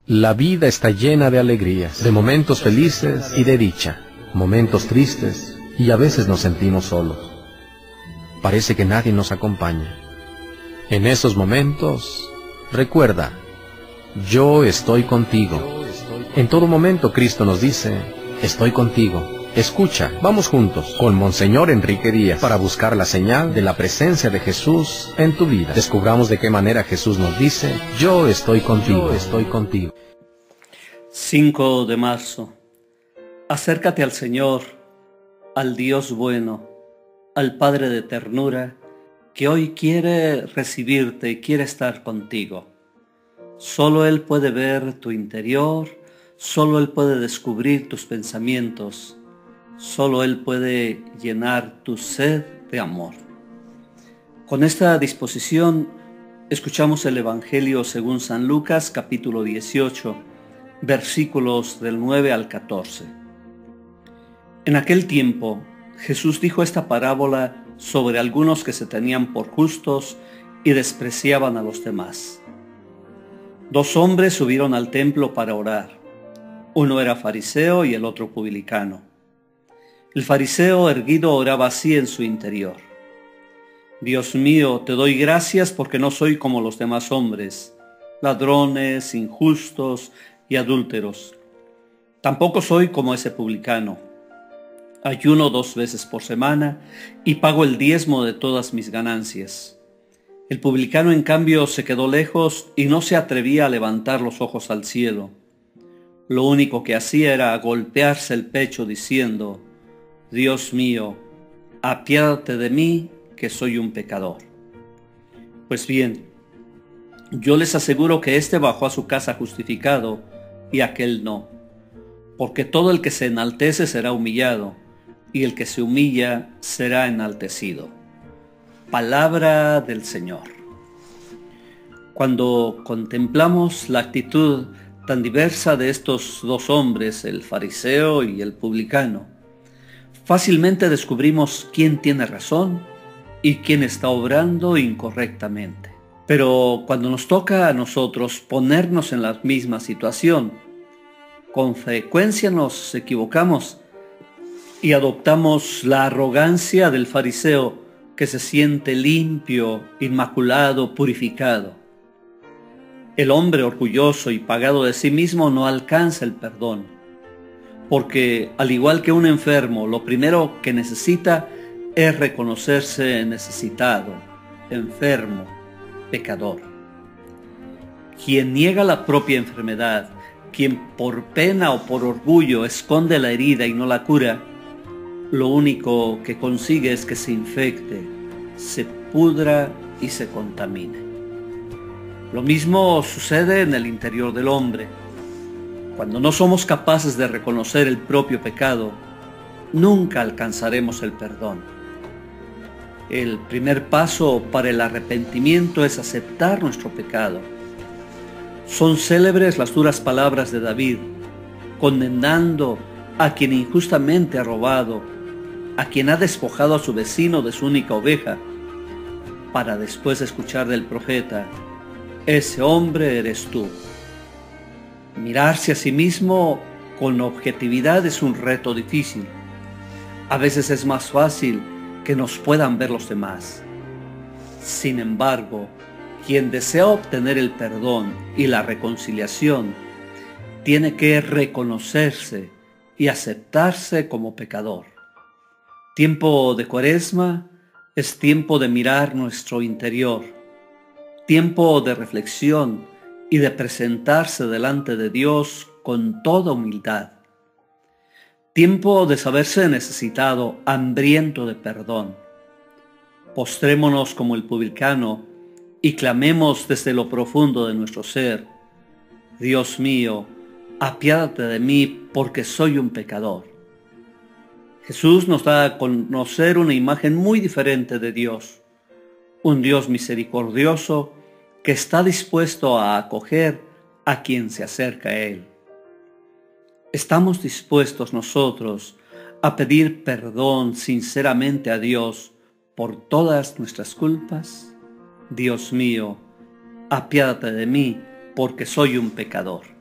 La vida está llena de alegrías, de momentos felices y de dicha, momentos tristes y a veces nos sentimos solos. Parece que nadie nos acompaña. En esos momentos, recuerda, yo estoy contigo. En todo momento Cristo nos dice, estoy contigo. Escucha, vamos juntos con Monseñor Enrique Díaz para buscar la señal de la presencia de Jesús en tu vida. Descubramos de qué manera Jesús nos dice, yo estoy contigo, estoy contigo. 5 de marzo. Acércate al Señor, al Dios bueno, al Padre de ternura, que hoy quiere recibirte y quiere estar contigo. Solo Él puede ver tu interior, solo Él puede descubrir tus pensamientos, solo Él puede llenar tu sed de amor. Con esta disposición, escuchamos el Evangelio según San Lucas, capítulo 18, versículos del 9 al 14. En aquel tiempo, Jesús dijo esta parábola sobre algunos que se tenían por justos y despreciaban a los demás. 2 hombres subieron al templo para orar. Uno era fariseo y el otro publicano. El fariseo erguido oraba así en su interior: Dios mío, te doy gracias porque no soy como los demás hombres, ladrones, injustos y adúlteros. Tampoco soy como ese publicano. Ayuno 2 veces por semana y pago el diezmo de todas mis ganancias. El publicano, en cambio, se quedó lejos y no se atrevía a levantar los ojos al cielo. Lo único que hacía era golpearse el pecho diciendo: Dios mío, apiádate de mí, que soy un pecador. Pues bien, yo les aseguro que éste bajó a su casa justificado y aquel no, porque todo el que se enaltece será humillado, y el que se humilla será enaltecido. Palabra del Señor. Cuando contemplamos la actitud tan diversa de estos 2 hombres, el fariseo y el publicano, fácilmente descubrimos quién tiene razón y quién está obrando incorrectamente. Pero cuando nos toca a nosotros ponernos en la misma situación, con frecuencia nos equivocamos y adoptamos la arrogancia del fariseo que se siente limpio, inmaculado, purificado. El hombre orgulloso y pagado de sí mismo no alcanza el perdón, porque al igual que un enfermo, lo primero que necesita es reconocerse necesitado, enfermo, pecador. Quien niega la propia enfermedad, quien por pena o por orgullo esconde la herida y no la cura, lo único que consigue es que se infecte, se pudra y se contamine. Lo mismo sucede en el interior del hombre. Cuando no somos capaces de reconocer el propio pecado, nunca alcanzaremos el perdón. El primer paso para el arrepentimiento es aceptar nuestro pecado. Son célebres las duras palabras de David, condenando a quien injustamente ha robado, a quien ha despojado a su vecino de su única oveja, para después escuchar del profeta: ese hombre eres tú. Mirarse a sí mismo con objetividad es un reto difícil. A veces es más fácil que nos puedan ver los demás. Sin embargo, quien desea obtener el perdón y la reconciliación, tiene que reconocerse y aceptarse como pecador. Tiempo de Cuaresma es tiempo de mirar nuestro interior, tiempo de reflexión y de presentarse delante de Dios con toda humildad. Tiempo de saberse necesitado, hambriento de perdón. Postrémonos como el publicano y clamemos desde lo profundo de nuestro ser: Dios mío, apiádate de mí porque soy un pecador. Jesús nos da a conocer una imagen muy diferente de Dios, un Dios misericordioso que está dispuesto a acoger a quien se acerca a Él. ¿Estamos dispuestos nosotros a pedir perdón sinceramente a Dios por todas nuestras culpas? Dios mío, apiádate de mí porque soy un pecador.